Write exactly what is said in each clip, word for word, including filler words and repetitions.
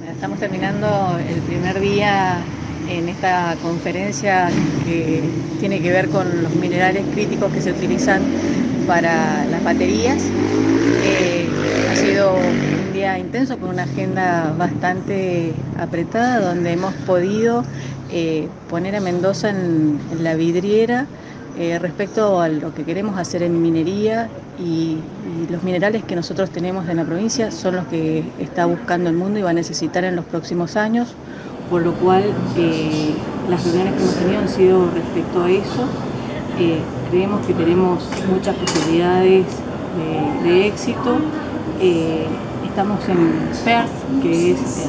Estamos terminando el primer día en esta conferencia que tiene que ver con los minerales críticos que se utilizan para las baterías. Eh, ha sido un día intenso con una agenda bastante apretada, donde hemos podido eh, poner a Mendoza en, en la vidriera eh, respecto a lo que queremos hacer en minería y, y los minerales que nosotros tenemos en la provincia son los que está buscando el mundo y va a necesitar en los próximos años, por lo cual eh, las reuniones que hemos tenido han sido respecto a eso. Eh, creemos que tenemos muchas posibilidades de, de éxito. Eh, estamos en Perth, que es eh,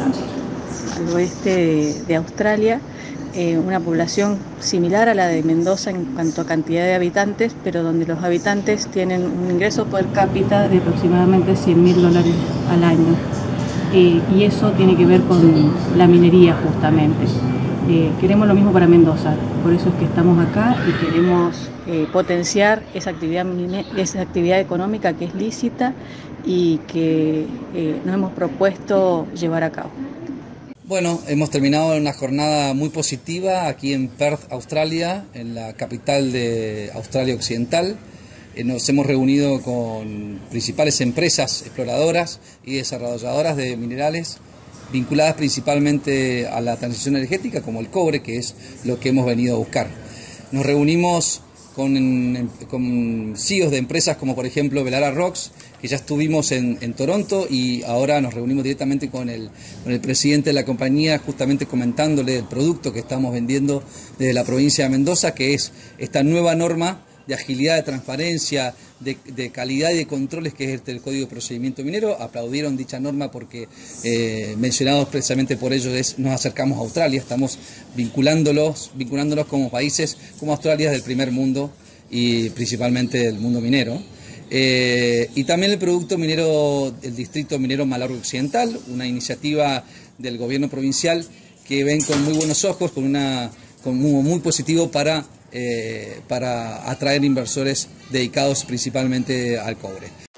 al oeste de, de Australia, eh, una población similar a la de Mendoza en cuanto a cantidad de habitantes, pero donde los habitantes tienen un ingreso per cápita de aproximadamente cien mil dólares al año. Eh, y eso tiene que ver con la minería justamente. Eh, queremos lo mismo para Mendoza, por eso es que estamos acá y queremos eh, potenciar esa actividad, esa actividad económica que es lícita y que eh, nos hemos propuesto llevar a cabo. Bueno, hemos terminado una jornada muy positiva aquí en Perth, Australia, en la capital de Australia Occidental. Eh, nos hemos reunido con principales empresas exploradoras y desarrolladoras de minerales vinculadas principalmente a la transición energética, como el cobre, que es lo que hemos venido a buscar. Nos reunimos con, con C E Os de empresas como por ejemplo Velara Rocks, que ya estuvimos en, en Toronto, y ahora nos reunimos directamente con el, con el presidente de la compañía, justamente comentándole el producto que estamos vendiendo desde la provincia de Mendoza, que es esta nueva norma de agilidad, de transparencia, de, de calidad y de controles, que es el Código de Procedimiento Minero. Aplaudieron dicha norma porque, eh, mencionados precisamente por ellos, es, nos acercamos a Australia, estamos vinculándolos, vinculándolos como países, como Australia es del primer mundo y principalmente del mundo minero. Eh, y también el producto minero del Distrito Minero Malargüe Occidental, una iniciativa del gobierno provincial que ven con muy buenos ojos, con, una, con muy, muy positivo para... Eh, para atraer inversores dedicados principalmente al cobre.